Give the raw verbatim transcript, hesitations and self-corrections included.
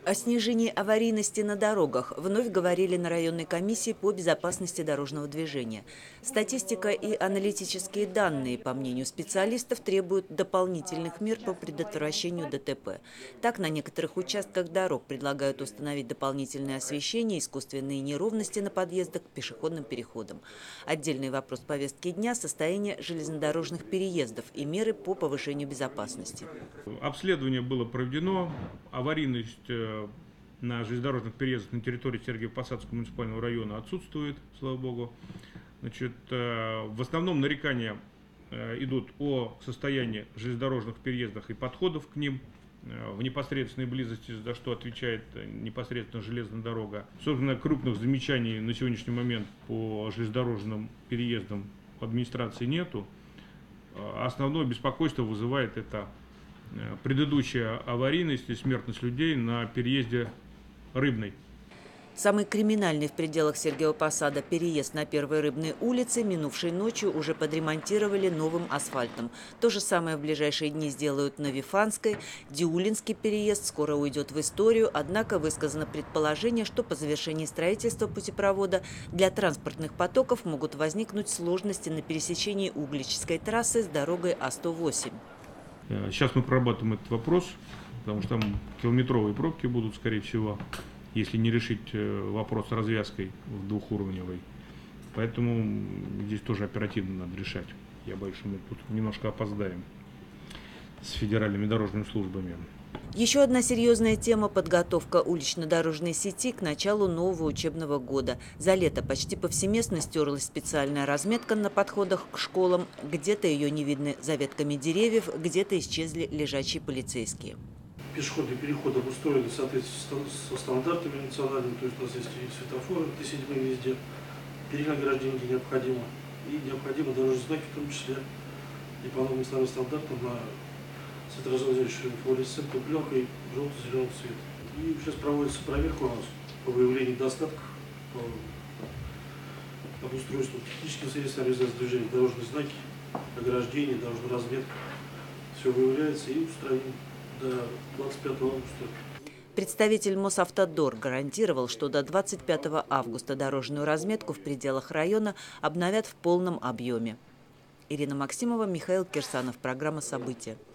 О снижении аварийности на дорогах вновь говорили на районной комиссии по безопасности дорожного движения. Статистика и аналитические данные, по мнению специалистов, требуют дополнительных мер по предотвращению ДТП. Так, на некоторых участках дорог предлагают установить дополнительное освещение, искусственные неровности на подъездах к пешеходным переходам. Отдельный вопрос повестки дня – состояние железнодорожных переездов и меры по повышению безопасности. Обследование было проведено, аварийность на железнодорожных переездах на территории Сергиево-Посадского муниципального района отсутствует, слава богу. Значит, в основном нарекания идут о состоянии железнодорожных переездов и подходов к ним в непосредственной близости, за что отвечает непосредственно железная дорога. Собственно, крупных замечаний на сегодняшний момент по железнодорожным переездам администрации нету. Основное беспокойство вызывает это предыдущая аварийность и смертность людей на переезде Рыбной. Самый криминальный в пределах Сергиева Посада переезд на Первой Рыбной улице минувшей ночью уже подремонтировали новым асфальтом. То же самое в ближайшие дни сделают на Вифанской. Диулинский переезд скоро уйдет в историю, однако высказано предположение, что по завершении строительства путепровода для транспортных потоков могут возникнуть сложности на пересечении Угличской трассы с дорогой А сто восемь. Сейчас мы прорабатываем этот вопрос, потому что там километровые пробки будут, скорее всего, если не решить вопрос с развязкой в двухуровневой. Поэтому здесь тоже оперативно надо решать. Я боюсь, что мы тут немножко опоздаем с федеральными дорожными службами. Еще одна серьезная тема – подготовка улично-дорожной сети к началу нового учебного года. За лето почти повсеместно стерлась специальная разметка на подходах к школам. Где-то ее не видно за ветками деревьев, где-то исчезли лежачие полицейские. Пешеходные переходы обустроены в соответствии со стандартами национальными, то есть у нас есть и светофоры, Т семь везде, переднее ограждение необходимо, и необходимы дорожные знаки, в том числе и по новым национальным стандартам на светоразумеющей флуоресцентной пленкой желто-зеленого цвета. И сейчас проводится проверка у нас по выявлению недостатков, по обустройству технических средств организации движения, дорожные знаки, ограждения, дорожная разметка. Все выявляется и устраним до двадцать пятого августа. Представитель Мосавтодор гарантировал, что до двадцать пятого августа дорожную разметку в пределах района обновят в полном объеме. Ирина Максимова, Михаил Кирсанов. Программа «События».